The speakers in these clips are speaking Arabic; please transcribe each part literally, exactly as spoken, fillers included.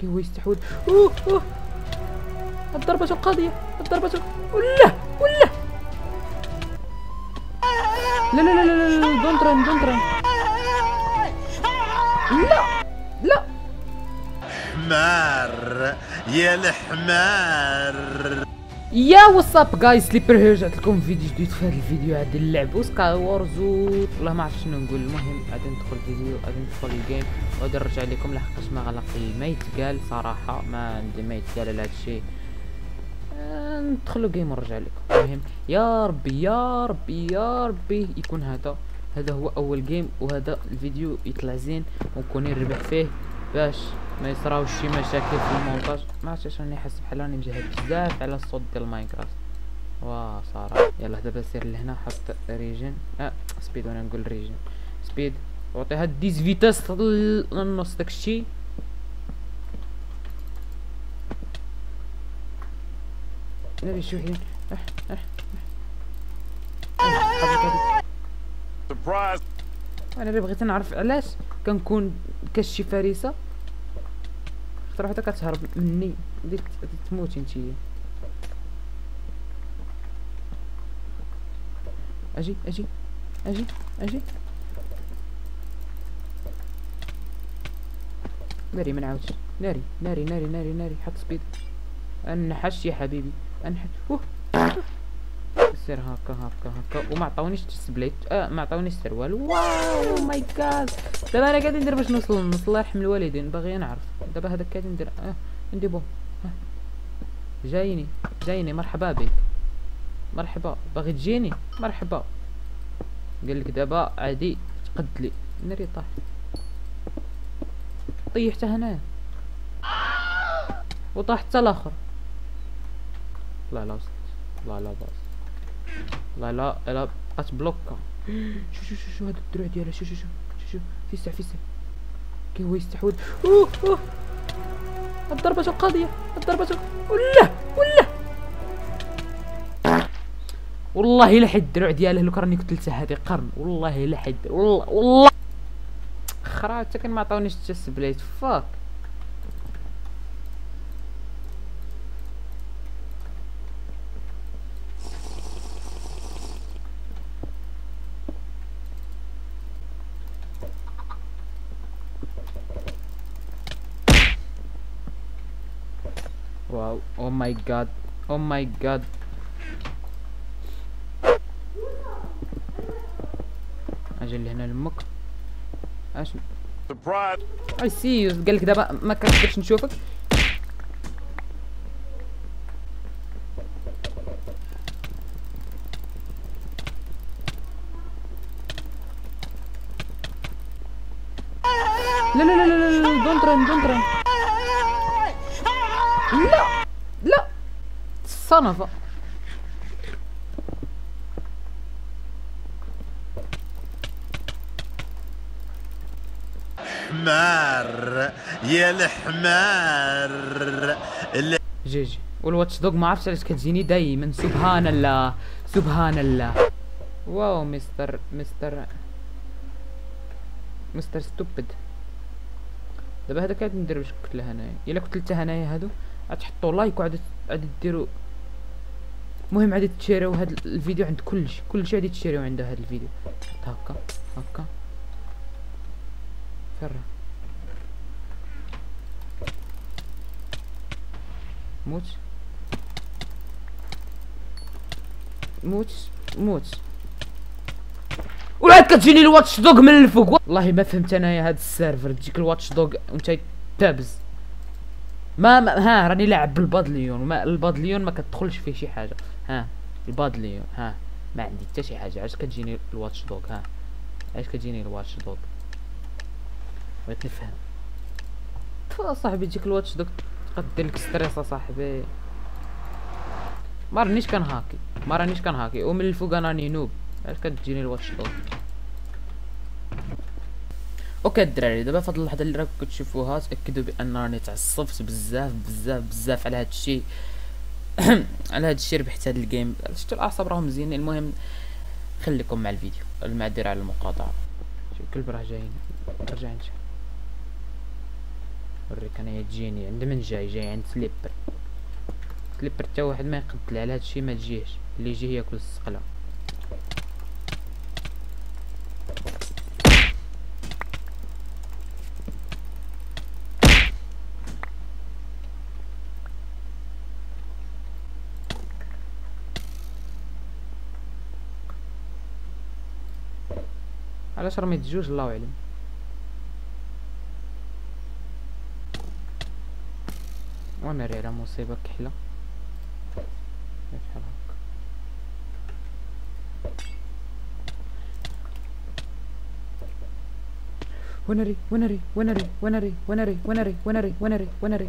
كي هو يستحوذ. اوه اوه الضربة القاضية، الضربة ولا ولا لا لا لا لا لا دونت ران دونت ران. لا لا حمار يا الحمار. يا واتساب جايز، سليبر هير، رجعت لكم فيديو جديد. في هذا الفيديو غادي نلعبو سكاي وورز و والله ما عرفت شنو نقول. المهم غادي ندخل الفيديو، غادي ندخل الجيم وغادي نرجع لكم لحقاش ما غلقي ما يتقال صراحه، ما عندي ما يتقال على هذا الشيء. آه ندخلوا جيم ونرجع لكم. المهم يا ربي يا ربي يا ربي يكون هذا هذا هو اول جيم، وهذا الفيديو يطلع زين ونكون نربح فيه باش ما يصراوش شي مشاكل في المونتاج. ما عرفتش راني حاسس بحال راني مجهد بزاف على الصوت ديال ماينكرافت. وا صراحه يلا دابا سير لهنا، حط ريجن اه سبيد، وانا نقول ريجن سبيد، وعطيها ديز فيتاس للنص داكشي. نبي شي وحدين اه اه سربرايز. انا اللي بغيت نعرف علاش كنكون كشي فريسه اكثر وحده كتهرب مني، بديت تموتي نتيا. اجي اجي اجي اجي ناري، ما نعاودش ناري ناري ناري ناري ناري. حط سبيد، انحش يا حبيبي انحش. اوه سير هكا هكا هكا، وما عطاونيش السبليت، اه ما عطاونيش سير والو. واو ماي جاد، دابا انا قاعد ندير باش نوصل للنص. الله يرحم الوالدين، باغي نعرف دابا هذاك قاعد ندير اه ندي بوم. آه. جايني جايني مرحبا بك مرحبا، باغي تجيني مرحبا. قال لك دابا عادي تقد لي ناري. طاح طيحت هنايا وطاح حتى الاخر. لا لا وصلت، لا لا باص، لا لا لا بقات بلوكا. شو شو شو شو هذا الدروع ديالها، شو شو شو شو شو فيسع فيسع كي هو يستحوذ. اوه اوه الضربة القاضية، الضربة ولا ولا والله لا حد الدروع ديالها. لو كراني قتلتها هذه قرن والله لا حد، والله والله خرا حتى كان ما عطاونيش حتى السبليت. فاك واو او ماي جاد او ماي جاد. اجي لهنا لمك اش سربرايز. اي سي يو. قال لك دابا ما كنقدرش نشوفك. لا لا لا لا لا دونت ران دونت ران. لا لا صنفة. حمار يا الحمار. جي جي. والواتش دوغ ما عرفتش علاش كتجيني دايما. سبحان الله سبحان الله. واو مستر مستر مستر ستوبد. دابا هذا قاعد ندير باش كتله هنايا. الا قتلته هنايا هادو غتحطوا لايك وعاد غادي ديروا. المهم غادي تشيريو هاد الفيديو عند كلشي كلشي غادي تشيريو عند هاد الفيديو. هكا هكا فرا موت موت موت. وعاد كتجيني الواتش دوغ من الفوق. والله ما فهمت انايا هاد السيرفر تجيك الواتش دوغ وانت تابز. ما, ما ها راني لاعب بالبادليون، وما البادليون ما كتدخلش فيه شي حاجه. ها البادليون ها ما عندي حتى شي حاجه. علاش كتجيني الواتش دوغ؟ ها علاش كتجيني الواتش دوغ؟ بغيت نفهم. تفا صاحبي تجيك الواتش دوغ تبقى دير لك ستريس اصاحبي. ما رانيش كنهاكي ما رانيش كنهاكي ومن الفوق انا راني نوب. علاش كتجيني الواتش دوغ؟ اوكي الدراري، دابا فهاد اللحظه اللي راكم كتشوفوها تاكدوا بان راني تعصبت بزاف بزاف بزاف على هاد الشيء. على هاد الشيء ربحت هاد الجيم. شفتوا الاعصاب راهم مزيانين. المهم خليكم مع الفيديو. المعذره على المقاطعه. شوف كلب راه جايين رجع انت نوريك انايا تجيني عند من جاي جاي عند سليبر سليبر حتى واحد ما يقتل على هادشي ما تجيهش اللي يجي ياكل السقله علاش رميت جوج الله اعلم وناري على مصيبه كحله بحال هكا وناري وناري وناري وناري وناري وناري وناري وناري وناري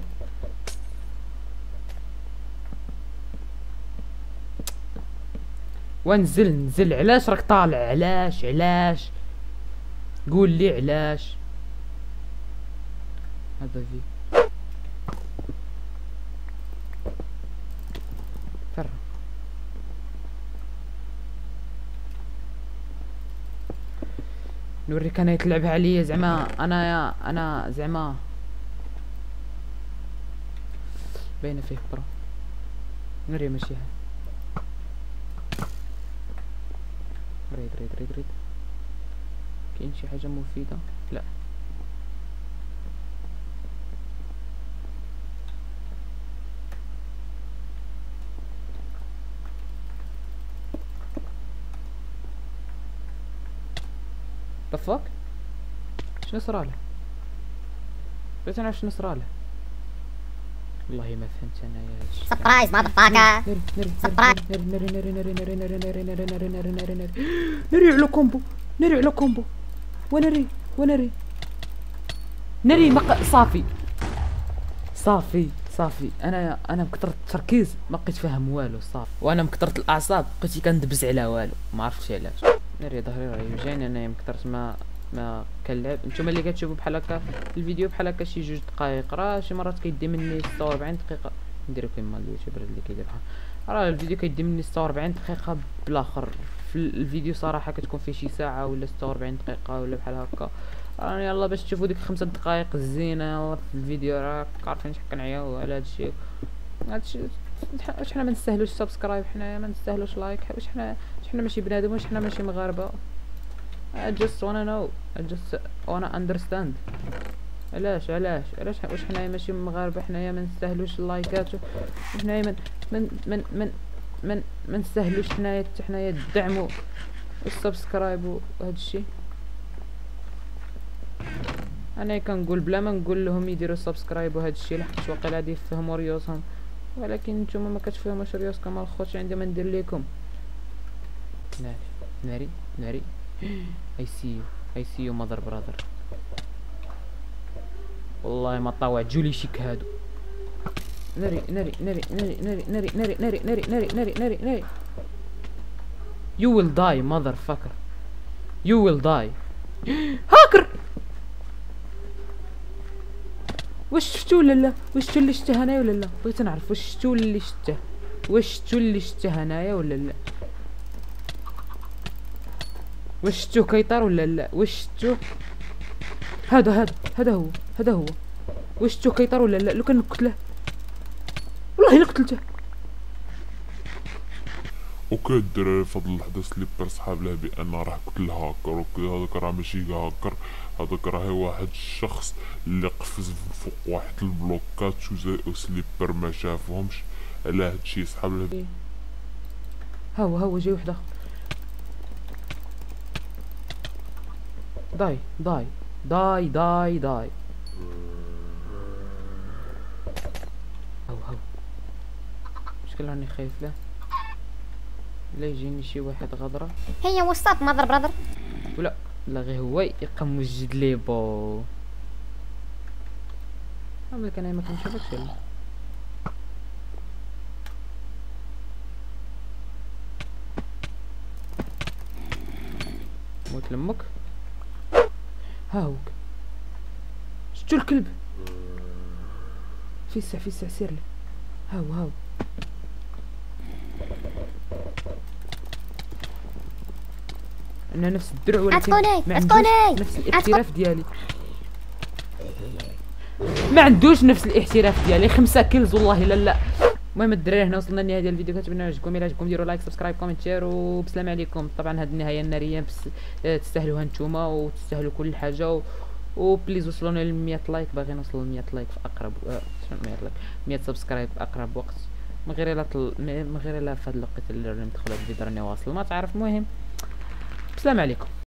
ونزل نزل علاش راك طالع علاش علاش قول لي علاش هذا في فرا نوريك انا يتلعب عليا زعما انا يا انا زعما باينه فيه برا نوري ماشي ها ريد ريد ريد ريد كاين شي حاجه مفيده لا طفاك شنو صرا له بغيت نعرف شنو صرا له والله ما فهمت انا يا هادشي سربرايز ماذر ناري ناري ناري ناري ناري ناري ناري ناري ناري ناري ناري ناري ناري على كومبو ناري على كومبو وناري وناري ناري مق... صافي صافي صافي انا انا بكثرة التركيز ما بقيت فاهم والو صافي وانا بكثرة الاعصاب بقيت كندبز على والو ما عرفتش علاش ناري ظهري راه يوجعني انا بكثرة ما ما كنلعب نتوما اللي كتشوفوا بحال هكا الفيديو بحال هكا شي جوج دقائق راه شي مرات كيدي مني ستة وأربعين دقيقه نديرو كيما اليوتيوبر اللي كيدير بحال راه الفيديو كيدي مني ستة وأربعين دقيقه بالاخر في الفيديو صراحه كتكون فيه شي ساعه ولا ستة وأربعين دقيقه ولا بحال هكا راه يلاه باش تشوفوا ديك خمسة دقائق الزينه يلاه في الفيديو راك عارفين شحال كنعياو على هادشي هادشي واش حنا ما نستاهلوش سبسكرايب حنايا ما نستاهلوش لايك واش حنا حنا ماشي بنادم واش حنا ماشي مغاربه I just wanna know I just wanna understand علاش علاش علاش واش حنايا ماشي مغاربه حنايا ما نستاهلوش اللايكات حنايا من من من من من ما نستاهلوش حنايا حتى حنايا الدعم والسبسكرايب وهذا الشيء انا كنقول بلا ما نقول لهم يديروا سبسكرايب وهذا الشيء لحقاش واقيلا غادي يفهموا ريوسهم ولكن نتوما ما كتفهموش ريوسكم الخوت عندي ما ندير لكم ناري ناري ناري I see you I see you mother brother والله ما طاوع جولي شيك هادو ناري ناري ناري ناري ناري ناري ناري ناري ناري ناري ناري ناري ناري You will die motherfucker You will die هاكر واش شفتو ولا لا واش شفتو اللي شته هنايا ولا لا بغيت نعرف واش شفتو اللي شته واش شفتو اللي شته هنايا ولا لا واش شفتو كيطير ولا لا واش شفتو هذا هذا هذا هو هذا هو واش شفتو كيطير ولا لا لو كان نقتله والله الا قتلته اوكي الدراري فضل الحدث اللي صحاب له بان راه قتل هاكر اوكي هذاك راه ماشي هاكر هذاك راه واحد الشخص اللي قفز من فوق واحد البلوكات وزي سليبر ما شافهمش على هادشي صحاب له ها هو ها هو جاي واحد اخر داي داي داي داي داي هاو هاو مشكل راني خايف له لا يجيني شي واحد غدره هي واتساب ماذر براذر ولا لا غير هو يبقى موجد لي بو عمرك انا ما كنشوفكش ولا موت لمك هاوك شتو الكلب في السع في السع سير له هاو هاو انا نفس الدرع ولكن عتقوني ما عتقوني عندوش نفس الاعتراف ديالي ما عندوش نفس الاحتراف ديالي. خمسة كيلز والله لا لا. المهم الدراري هنا وصلنا لنهايه ديال الفيديو، كنتمنى يعجبكم. الى عجبكم ديروا لايك سبسكرايب كومنت شير وبسلام عليكم. طبعا هاد النهايه الناريه بس تستاهلوها نتوما وتستاهلوا كل حاجه و... وبليز وصلونا ل مية لايك، باغي نوصلوا ل مية لايك في اقرب آه مية لايك مية سبسكرايب في اقرب وقت، من غير الا طل... من غير الا في هاد الوقت اللي ندخلوا الفيديو راني واصل ما تعرف. المهم بسلام عليكم.